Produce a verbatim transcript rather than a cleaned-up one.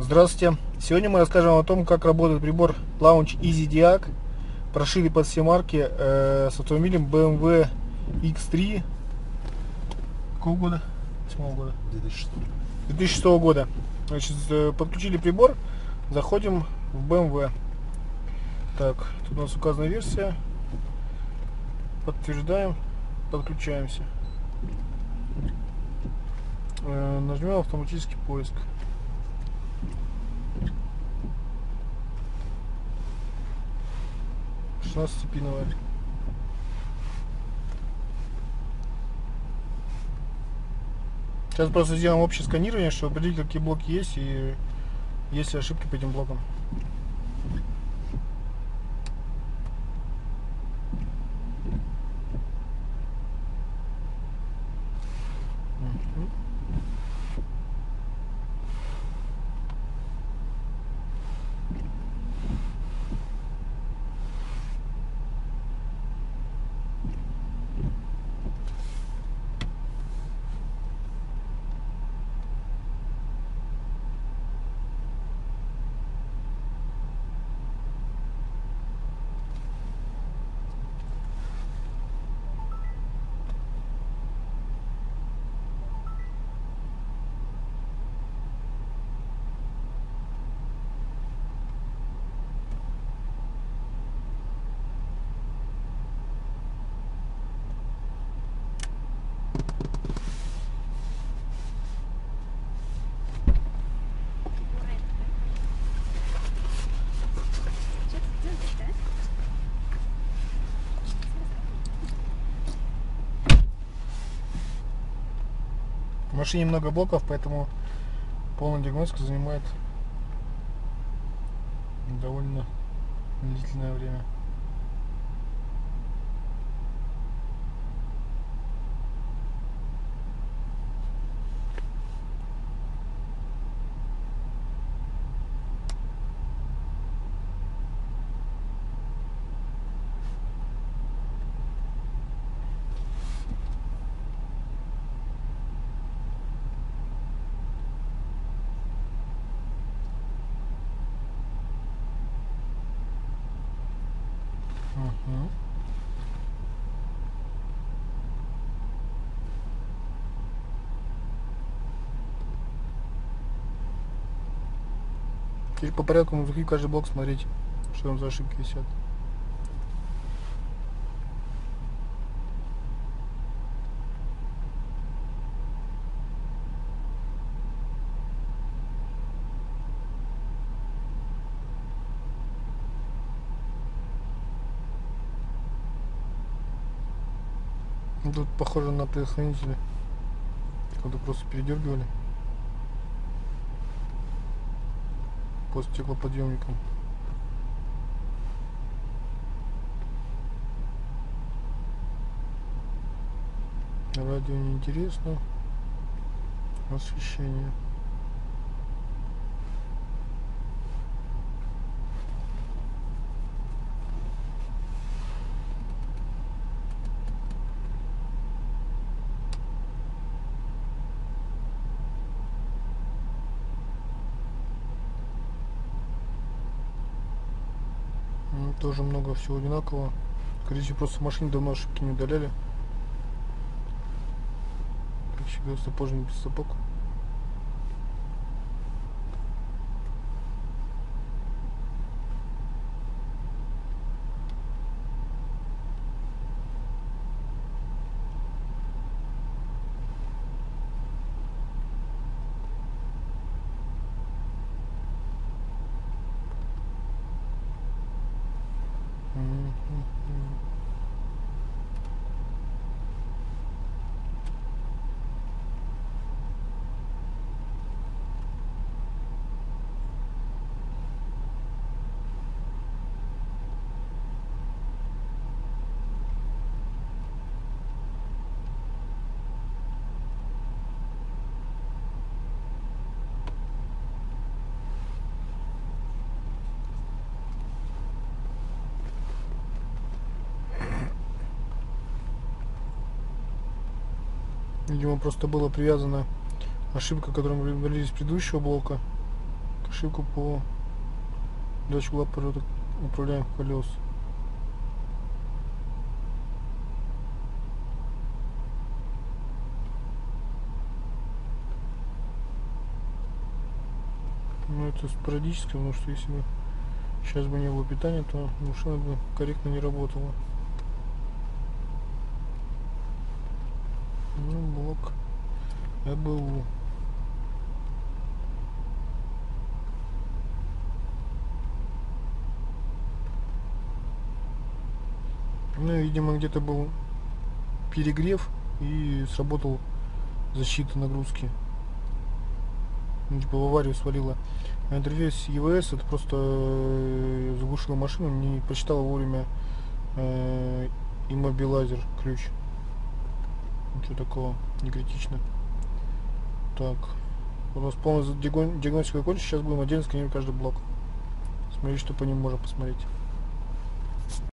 Здравствуйте! Сегодня мы расскажем о том, как работает прибор Launch EasyDiag, прошитый под все марки, э, с автомобилем бэ эм вэ икс три. Какого года? Восьмого года. две тысячи шестого. две тысячи шестого года. Значит, подключили прибор, заходим в бэ эм вэ. Так, тут у нас указана версия. Подтверждаем, подключаемся. Э, нажмем автоматический поиск. шестнадцатипиновая. Сейчас просто сделаем общее сканирование, чтобы определить, какие блоки есть и есть ли ошибки по этим блокам. В машине много блоков, поэтому полная диагностика занимает довольно длительное время. Угу. Теперь по порядку мы в каждый блок смотреть, что там за ошибки висят. Тут похоже на предохранители, когда просто передергивали по стеклоподъемникам. Радио неинтересно. Освещение. Ну, тоже много всего одинакового. Скорее всего, просто в машине давно ошибки не удаляли. Как всегда, сапожник без сапог. Видимо, просто была привязана ошибка, которую мы говорили из предыдущего блока Прошивку по датчику лап управляемых колес. Ну, это спорадически, потому что если бы сейчас бы не было питания, то машина бы корректно не работала. Ну, блок э бэ у. Ну, видимо, где-то был перегрев и сработал защита нагрузки. Ну, типа в аварию свалила. А интерфейс и вэ эс это просто э, заглушила машину, не прочитала вовремя э, иммобилайзер ключ. Ничего такого, не критично. Так. У нас полная диагностика закончится. Сейчас будем отдельно сканировать каждый блок. Смотреть, что по ним можно посмотреть.